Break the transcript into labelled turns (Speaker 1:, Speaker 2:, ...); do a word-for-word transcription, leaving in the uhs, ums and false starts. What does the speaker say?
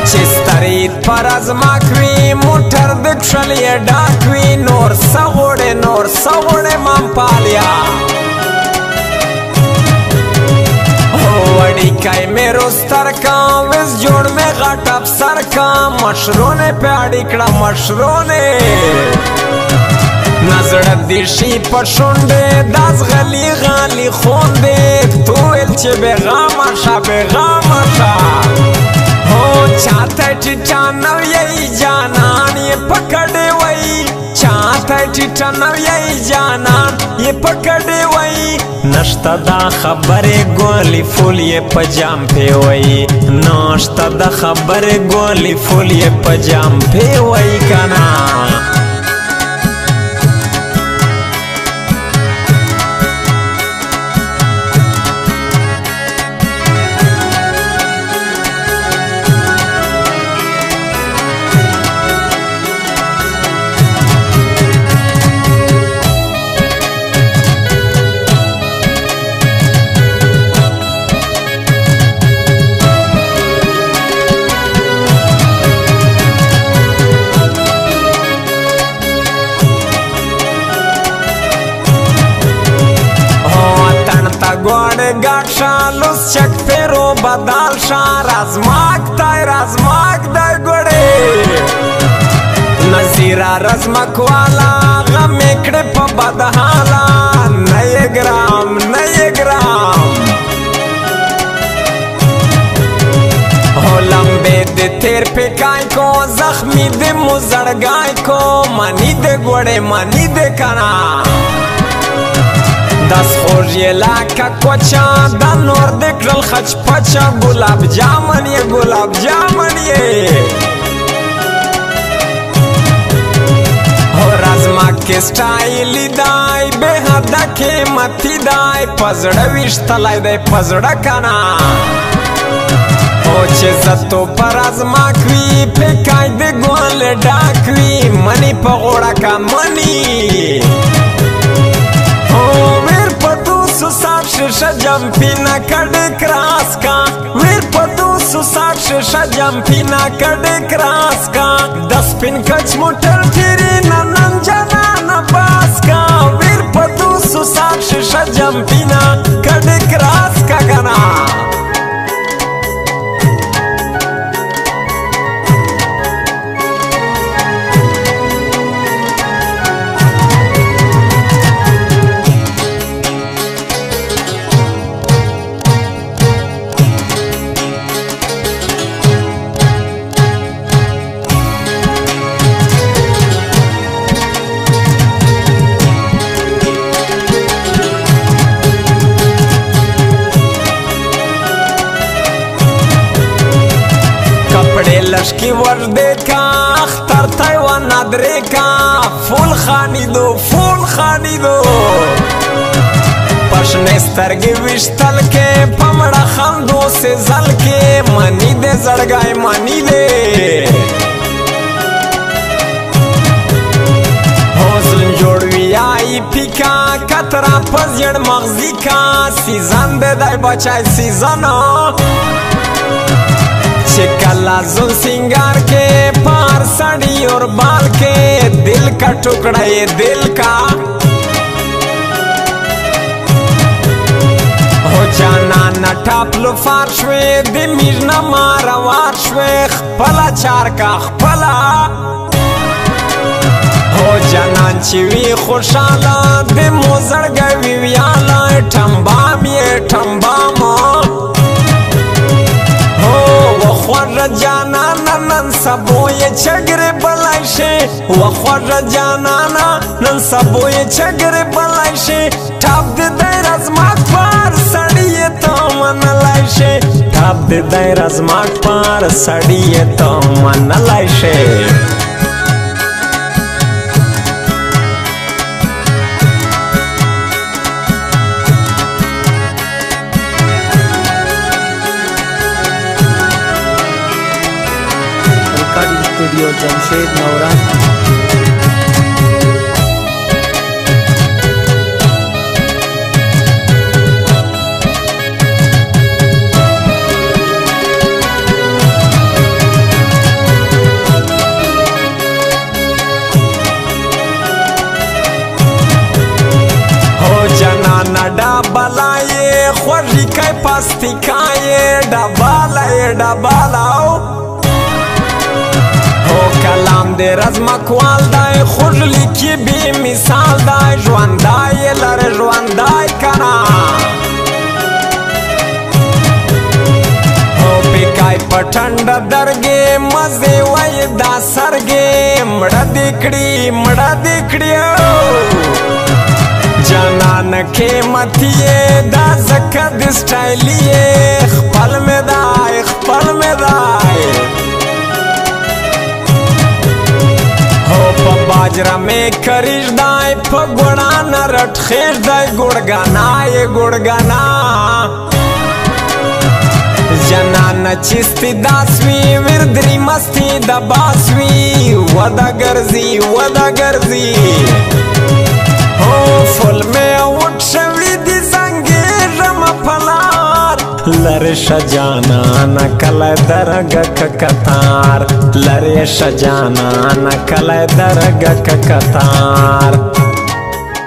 Speaker 1: चिस्तरीत पर अजमाकवी मोटर दिक्षलिए डाकवी नोर सगोड़े नोर सगोड़े माम पालिया वड़ी काई में रोस्तर का विस जोड़ में घाट अफसर का मशरोने पे आड़िकड़ा मशरोने नजर दिशी पशुंडे दास गली गाली खोंदे तू एलचे बेगामा शा बेगामा शा हो चाहते टिटानव यही जानान ये पकड़े वही चाहते टिटानव यही जानान ये पकड़े वही नश्ता दा खबरे गोली फूल ये पजाम पे वही नश्ता दा खबरे गोली फूल ये पजाम पे वही कना लुस चक फेरो बदाल शा राजमाक ताय राजमाक दाय गोड़े नजीरा रजमक वाला गम एकड़े प बदहाला नए ग्राम नए ग्राम हो लंबे दे तेर पे काय को जख्मी दे मुजड़ गाय को मनी दे गोड़े मनी दे कना दस खोज ये लाका कोचा दा नोर दिक्रल खच पचा गुलाब जामन ये गुलाब जामन ये हो राजमा के स्टाइल दाई बेहद के मती दाई पजड़ विश तलाई दे पजड़ कना हो चे जतो पर राजमा क्वी पे कायदे गोल डाकवी मनी पगोड़ा का मनी जंपीना कड़े क्रास का वीर पतू सुसाट शीशा जंपीना कड़े क्रास का दस पिन कच मोटर फिरी ननन जना न बास का वीर पतू सुसाट शीशा जंपीना कड़े क्रास का गना लश्की वर्दे का अख्तर तैवान नादरे का फूल खानी दो फूल खानी दो पशने स्तरगे विश्तल के पमड़ा खंदो से जल के मनी दे जड़गाए मनी दे हौसल जोड़वी आई पिका कतरा पजड़ मगजी का सीजन दे दाई बचाए सीजन कला जुल सिंगार के पार साड़ी और बाल के दिल का टुकड़ा ये दिल का हो जाना न टापलो फारशवे दिमिज न मारा वारशवे खपला चार का खपला हो जाना चिवी खुशाला दे मोजड़ गए विवियाला ठंबा में ठंबा मो वखवर जाना नन सबो ये चगरे बलाइशे वखवर जाना नन सबो ये चगरे बलाइशे ठाप दे दे रजमाक पार सड़िए तो मन लाइशे ठाप दे दे रजमाक पार सड़िए तो मन लाइशे
Speaker 2: स्टूडियो जमशेद नौरा
Speaker 1: मस्ती खाए डबाला ये डबालाओ हो कलाम दे रज़मा कوال دای خوږ لیکي بې مثال دای ژوندای لره ژوندای کنا हो پیکای پټنډ درګې مزه وای دا سرګې مړه دکړي مړه دکړي جانان قیمتي دا زکه د سټایلی خپل مې دای خپل مې دای په باجرا میں کریش دای په ګوڑا نه رټ خېش دای ګوړګانا یې ګوړګانا جنان چستی داسوی وردری مستی د باسوی ودا ګرځي ودا ګرځي هو فل میں وټ شوی دي څنګه رم پلار لره شجانا نکل درگ ککتار لره شجانا نکل درگ ککتار